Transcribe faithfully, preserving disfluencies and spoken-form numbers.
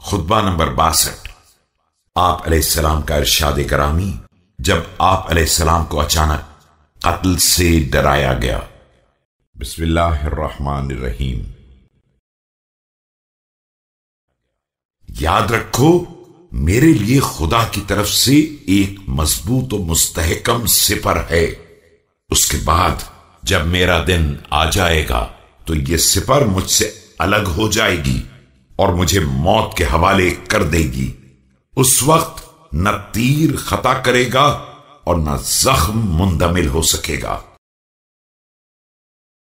खुतबा number बासठ। आप अलैहिस्सलाम का इरशाद करामी, जब आप अलैहिस्सलाम को अचानक कत्ल से डराया गया। बिस्मिल्लाहिर्रहमानिर्रहीम। याद रखो, मेरे लिए खुदा की तरफ से एक मजबूत और मुस्तहकम सिपर है। उसके बाद जब मेरा दिन आ जाएगा तो यह सिपर मुझसे अलग हो जाएगी और मुझे मौत के हवाले कर देगी। उस वक्त न तीर खता करेगा और न जख्म मुंदमिल हो सकेगा।